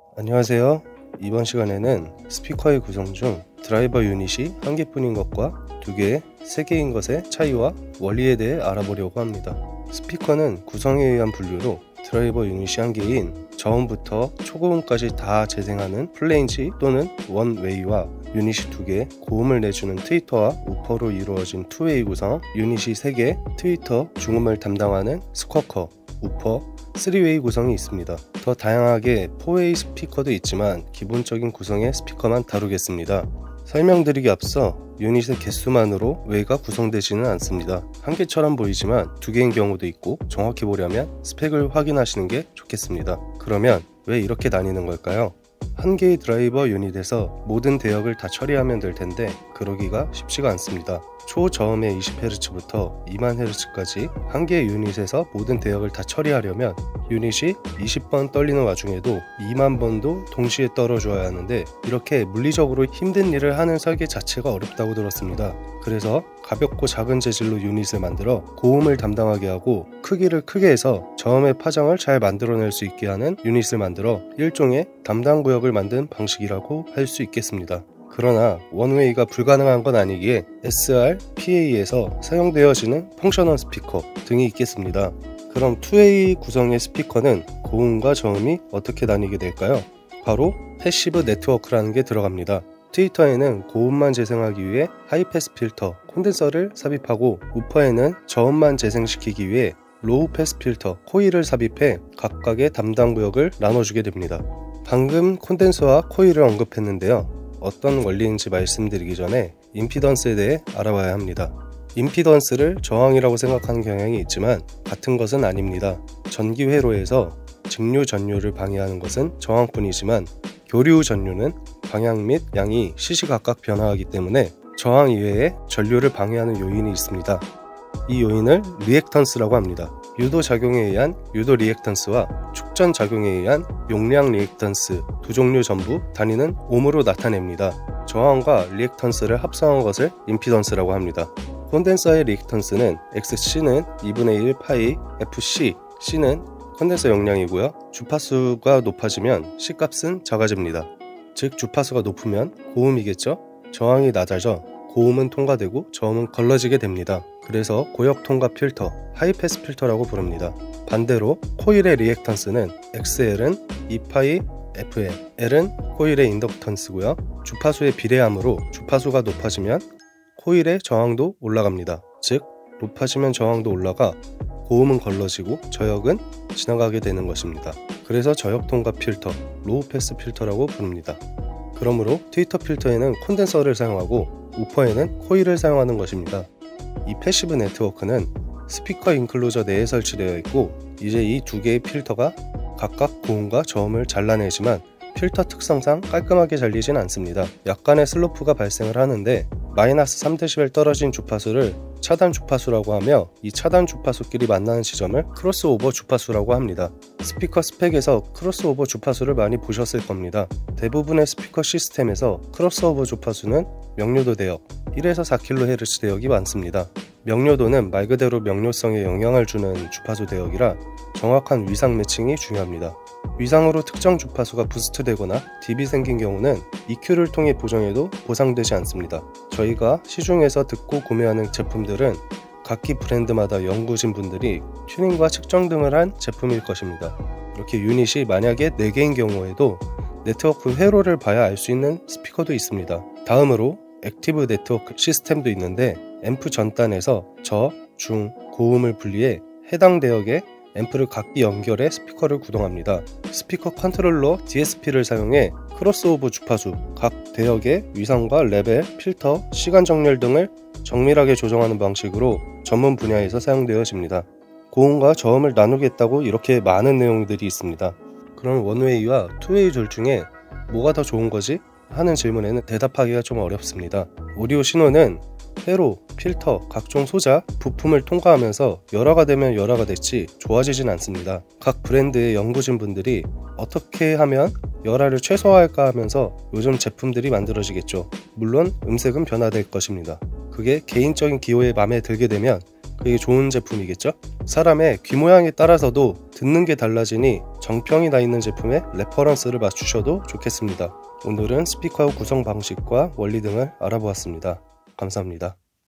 안녕하세요. 이번 시간에는 스피커의 구성 중 드라이버 유닛이 한 개뿐인 것과 두 개, 세 개인 것의 차이와 원리에 대해 알아보려고 합니다. 스피커는 구성에 의한 분류로 드라이버 유닛이 한 개인 저음부터 초고음까지 다 재생하는 플레인지 또는 원웨이와 유닛이 두 개, 고음을 내주는 트위터와 우퍼로 이루어진 투웨이 구성, 유닛이 세 개, 트위터, 중음을 담당하는 스쿼커, 우퍼, 3웨이 구성이 있습니다. 더 다양하게 4웨이 스피커도 있지만 기본적인 구성의 스피커만 다루겠습니다. 설명드리기 앞서 유닛의 개수만으로 웨이가 구성되지는 않습니다. 한 개처럼 보이지만 두 개인 경우도 있고 정확히 보려면 스펙을 확인하시는 게 좋겠습니다. 그러면 왜 이렇게 나뉘는 걸까요? 한 개의 드라이버 유닛에서 모든 대역을 다 처리하면 될 텐데 그러기가 쉽지가 않습니다. 초저음의 20Hz부터 20,000Hz까지 한 개의 유닛에서 모든 대역을 다 처리하려면 유닛이 20번 떨리는 와중에도 2만 번도 동시에 떨어줘야 하는데 이렇게 물리적으로 힘든 일을 하는 설계 자체가 어렵다고 들었습니다. 그래서 가볍고 작은 재질로 유닛을 만들어 고음을 담당하게 하고 크기를 크게 해서 저음의 파장을 잘 만들어낼 수 있게 하는 유닛을 만들어 일종의 담당 구역을 만든 방식이라고 할 수 있겠습니다. 그러나 원웨이가 불가능한 건 아니기에 SR, PA에서 사용되어지는 펑셔널 스피커 등이 있겠습니다. 그럼 투웨이 구성의 스피커는 고음과 저음이 어떻게 나뉘게 될까요? 바로 패시브 네트워크라는 게 들어갑니다. 트위터에는 고음만 재생하기 위해 하이패스 필터, 콘덴서를 삽입하고 우퍼에는 저음만 재생시키기 위해 로우 패스 필터, 코일을 삽입해 각각의 담당 구역을 나눠주게 됩니다. 방금 콘덴서와 코일을 언급했는데요. 어떤 원리인지 말씀드리기 전에 임피던스에 대해 알아봐야 합니다. 임피던스를 저항이라고 생각하는 경향이 있지만 같은 것은 아닙니다. 전기 회로에서 직류 전류를 방해하는 것은 저항뿐이지만 교류 전류는 방향 및 양이 시시각각 변화하기 때문에 저항 이외에 전류를 방해하는 요인이 있습니다. 이 요인을 리액턴스라고 합니다. 유도 작용에 의한 유도 리액턴스와 축전 작용에 의한 용량 리액턴스 두 종류 전부 단위는 옴으로 나타냅니다. 저항과 리액턴스를 합성한 것을 임피던스라고 합니다. 콘덴서의 리액턴스는 XC는 2분의 1 파이 FC, C는 콘덴서 용량이고요. 주파수가 높아지면 C값은 작아집니다. 즉 주파수가 높으면 고음이겠죠? 저항이 낮아져 고음은 통과되고 저음은 걸러지게 됩니다. 그래서 고역 통과 필터, 하이패스 필터라고 부릅니다. 반대로 코일의 리액턴스는 XL은 2파이 FL, L은 코일의 인덕턴스고요. 주파수의 비례하므로 주파수가 높아지면 코일의 저항도 올라갑니다. 즉 높아지면 저항도 올라가 고음은 걸러지고 저역은 지나가게 되는 것입니다. 그래서 저역 통과 필터, 로우 패스 필터라고 부릅니다. 그러므로 트위터 필터에는 콘덴서를 사용하고 우퍼에는 코일을 사용하는 것입니다. 이 패시브 네트워크는 스피커 인클로저 내에 설치되어 있고 이제 이 두 개의 필터가 각각 고음과 저음을 잘라내지만 필터 특성상 깔끔하게 잘리진 않습니다. 약간의 슬로프가 발생을 하는데 마이너스 3dB 떨어진 주파수를 차단 주파수라고 하며 이 차단 주파수끼리 만나는 지점을 크로스오버 주파수라고 합니다. 스피커 스펙에서 크로스오버 주파수를 많이 보셨을 겁니다. 대부분의 스피커 시스템에서 크로스오버 주파수는 명료도 대역 1에서 4kHz 대역이 많습니다. 명료도는 말 그대로 명료성에 영향을 주는 주파수 대역이라 정확한 위상 매칭이 중요합니다. 위상으로 특정 주파수가 부스트되거나 딥이 생긴 경우는 EQ를 통해 보정해도 보상되지 않습니다. 저희가 시중에서 듣고 구매하는 제품들은 각기 브랜드마다 연구진 분들이 튜닝과 측정 등을 한 제품일 것입니다. 이렇게 유닛이 만약에 4개인 경우에도 네트워크 회로를 봐야 알 수 있는 스피커도 있습니다. 다음으로 액티브 네트워크 시스템도 있는데 앰프 전단에서 저, 중, 고음을 분리해 해당 대역에 앰프를 각기 연결해 스피커를 구동합니다. 스피커 컨트롤러 DSP를 사용해 크로스오버 주파수, 각 대역의 위상과 레벨, 필터, 시간 정렬 등을 정밀하게 조정하는 방식으로 전문 분야에서 사용되어집니다. 고음과 저음을 나누겠다고 이렇게 많은 내용들이 있습니다. 그럼 원웨이와 투웨이 둘 중에 뭐가 더 좋은 거지? 하는 질문에는 대답하기가 좀 어렵습니다. 오디오 신호는 회로, 필터, 각종 소자, 부품을 통과하면서 열화가 되면 열화가 됐지 좋아지진 않습니다. 각 브랜드의 연구진 분들이 어떻게 하면 열화를 최소화할까 하면서 요즘 제품들이 만들어지겠죠. 물론 음색은 변화될 것입니다. 그게 개인적인 기호에 마음에 들게 되면 그게 좋은 제품이겠죠? 사람의 귀 모양에 따라서도 듣는 게 달라지니 정평이 나 있는 제품에 레퍼런스를 맞추셔도 좋겠습니다. 오늘은 스피커 구성 방식과 원리 등을 알아보았습니다. 감사합니다.